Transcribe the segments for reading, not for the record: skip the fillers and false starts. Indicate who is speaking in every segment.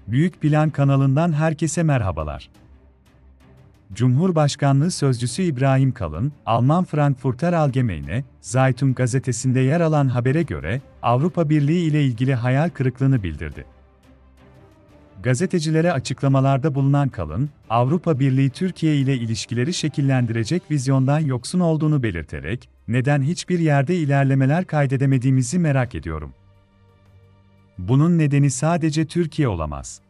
Speaker 1: Büyük Plan kanalından herkese merhabalar. Cumhurbaşkanlığı Sözcüsü İbrahim Kalın, Alman Frankfurter Allgemeine Zeitung gazetesinde yer alan habere göre, Avrupa Birliği ile ilgili hayal kırıklığını bildirdi. Gazetecilere açıklamalarda bulunan Kalın, Avrupa Birliği Türkiye ile ilişkileri şekillendirecek vizyondan yoksun olduğunu belirterek, neden hiçbir yerde ilerlemeler kaydedemediğimizi merak ediyorum. Bunun nedeni sadece Türkiye olamaz.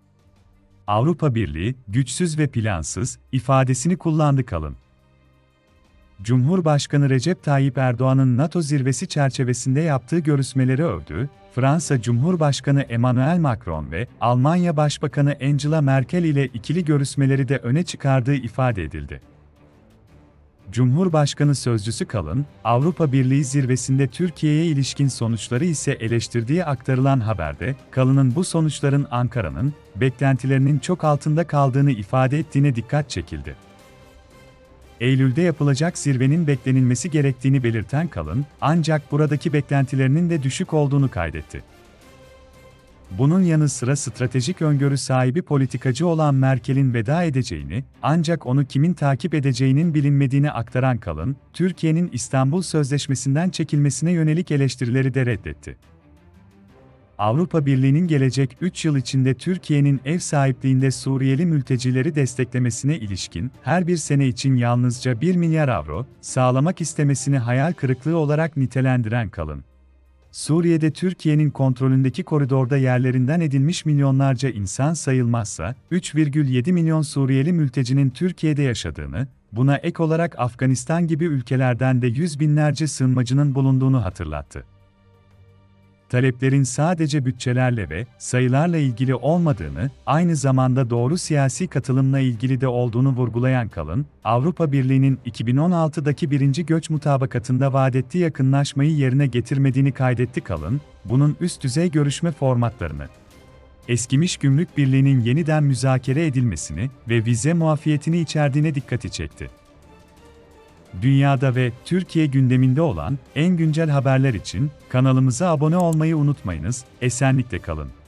Speaker 1: Avrupa Birliği, güçsüz ve plansız, ifadesini kullandı Kalın. Cumhurbaşkanı Recep Tayyip Erdoğan'ın NATO zirvesi çerçevesinde yaptığı görüşmeleri övdü, Fransa Cumhurbaşkanı Emmanuel Macron ve Almanya Başbakanı Angela Merkel ile ikili görüşmeleri de öne çıkardığı ifade edildi. Cumhurbaşkanı Sözcüsü Kalın, Avrupa Birliği zirvesinde Türkiye'ye ilişkin sonuçları ise eleştirdiği aktarılan haberde, Kalın'ın bu sonuçların Ankara'nın beklentilerinin çok altında kaldığını ifade ettiğine dikkat çekildi. Eylül'de yapılacak zirvenin beklenilmesi gerektiğini belirten Kalın, ancak buradaki beklentilerinin de düşük olduğunu kaydetti. Bunun yanı sıra stratejik öngörü sahibi politikacı olan Merkel'in veda edeceğini, ancak onu kimin takip edeceğinin bilinmediğini aktaran Kalın, Türkiye'nin İstanbul Sözleşmesi'nden çekilmesine yönelik eleştirileri de reddetti. Avrupa Birliği'nin gelecek 3 yıl içinde Türkiye'nin ev sahipliğinde Suriyeli mültecileri desteklemesine ilişkin, her bir sene için yalnızca 1 milyar avro sağlamak istemesini hayal kırıklığı olarak nitelendiren Kalın, Suriye'de Türkiye'nin kontrolündeki koridorda yerlerinden edilmiş milyonlarca insan sayılmazsa, 3,7 milyon Suriyeli mültecinin Türkiye'de yaşadığını, buna ek olarak Afganistan gibi ülkelerden de yüz binlerce sığınmacının bulunduğunu hatırlattı. Taleplerin sadece bütçelerle ve sayılarla ilgili olmadığını, aynı zamanda doğru siyasi katılımla ilgili de olduğunu vurgulayan Kalın, Avrupa Birliği'nin 2016'daki 1. göç mutabakatında vaat ettiği yakınlaşmayı yerine getirmediğini kaydetti. Kalın, bunun üst düzey görüşme formatlarını, eskimiş gümrük birliğinin yeniden müzakere edilmesini ve vize muafiyetini içerdiğine dikkati çekti. Dünyada ve Türkiye gündeminde olan en güncel haberler için kanalımıza abone olmayı unutmayınız, esenlikle kalın.